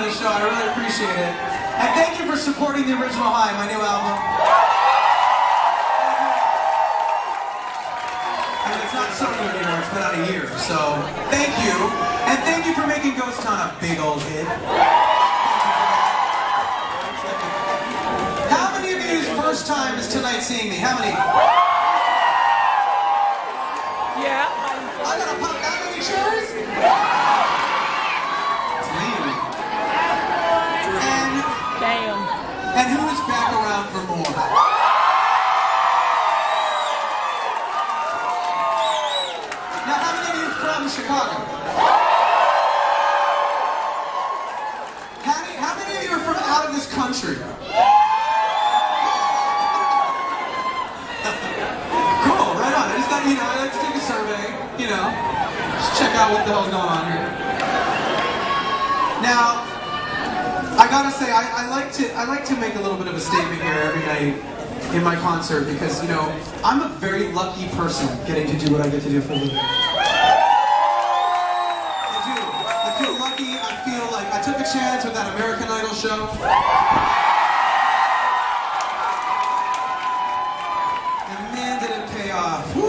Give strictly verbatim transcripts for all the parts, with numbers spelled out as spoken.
the show. I really appreciate it. And thank you for supporting the Original High, my new album. I mean, it's not so new anymore. It's been out a year. So thank you. And thank you for making Ghost Town a big old hit. How many of you's first time is tonight seeing me? How many? Yeah. I gotta pop that many chairs? Damn. And, Damn. and who is back around for more? Now, how many of you are from Chicago? How many, how many of you are from out of this country? Cool, right on. I just thought, you know, I like to take a survey, you know, just check out what the hell's going on here. Now, I gotta say, I, I like to I like to make a little bit of a statement here every night in my concert because, you know, I'm a very lucky person getting to do what I get to do for a living. I do. I feel lucky. I feel like I took a chance with that American Idol show. And man, did it pay off. Woo.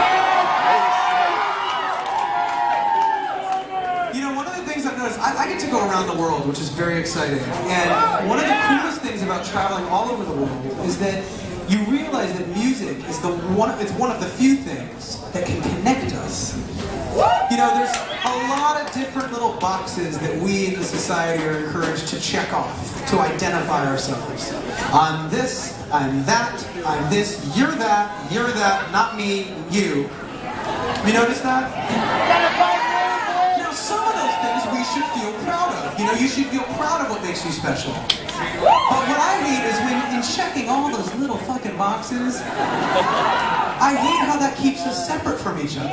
You know, one of the things I've noticed, I, I get to go around the world, which is very exciting. And one of the coolest things about traveling all over the world is that you realize that music is the one, it's one of the few things that can connect us. You know, there's a lot of different little boxes that we in the society are encouraged to check off, to identify ourselves. I'm this, I'm that, I'm this, you're that, you're that, not me, you. You notice that? You know, some of those things we should feel proud of. You know, you should feel proud of what makes you special. But what I hate is when, in checking all those little fucking boxes, I hate how that keeps us separate from each other.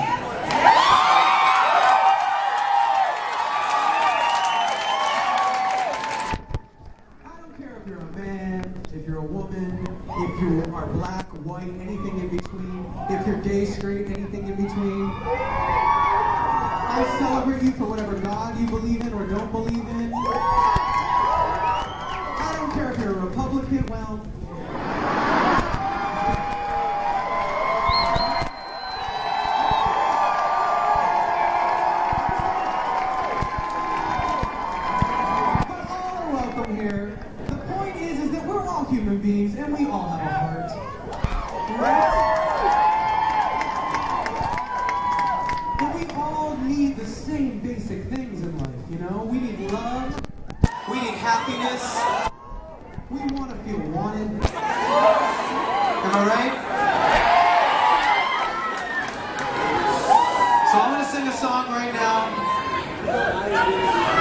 I don't care if you're a man, if you're a woman, if you are black, white, anything in between, if you're gay, straight, anything in between. I celebrate you for whatever God you believe in or don't believe in. I don't care if you're a Republican, well... But all are welcome here. The point is, is that we're all human beings and we all have a heart. Right? And we all need the same basic things in life, you know? We need love. We need happiness. We want to feel wanted. Am I right? So I'm going to sing a song right now.